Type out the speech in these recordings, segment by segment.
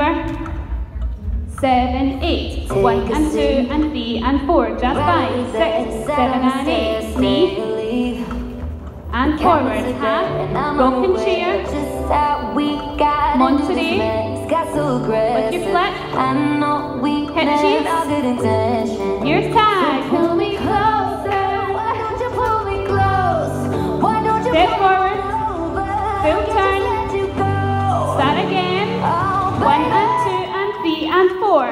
favor. 7, 8. 1 and 2 and 3 and 4. Just 5, 6, 7 and 8. Knee and forward. Half. Rocking chair. Monterey. With your flip. Hip cheese. Your tag. Pull me closer. Step forward. Full turn. Start again. 1 and 2 and 3 and 4.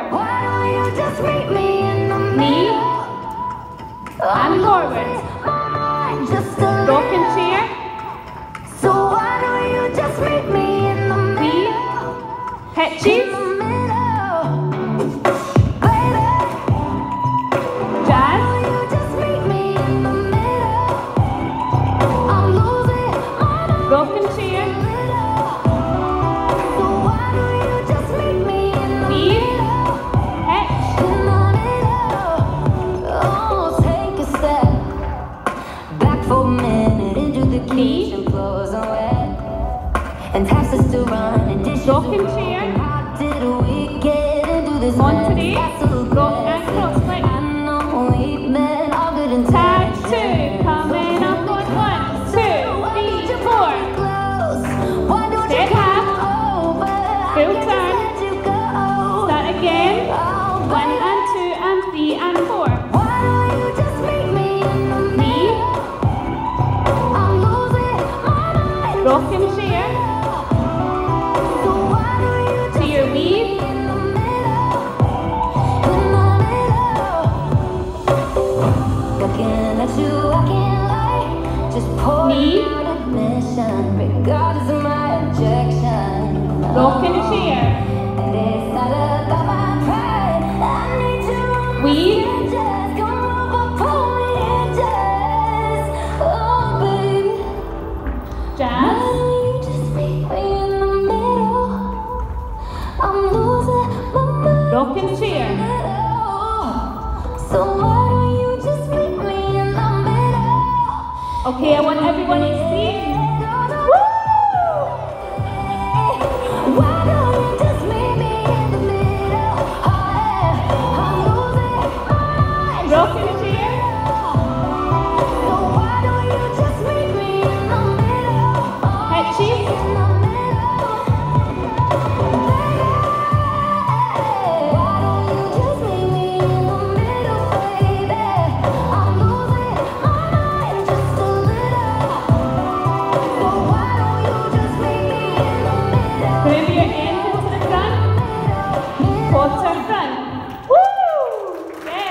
Knee and forward. Rocking chair. Hip cheese. Jazz. Rocking chair. Weave. Hitch. Knee. And taps us to run and dish. Rocking chair. How did we get into this Monterey. mess? So Rock good. and cross flick. I know we meant all good and Tag 2. Coming up on 1, 2, 3, 4. Step half. Full turn. Start again. 1 and 2 and 3 and 4. Knee. Rocking chair. To your weave. Knee. Rocking chair. Weave. Jazz. Rocking chair. So why don't you just meet me in the middle? Okay, I want everyone to see. Why don't you just meet me in the middle? I'm losing my mind. Rocking chair. So why don't you just meet me in the middle? Hip cheese. In the middle. Why don't you just meet me in the middle, baby? I'm losing my mind just a little. So why don't you just meet me in the middle? Move your ankle to the front. Quarter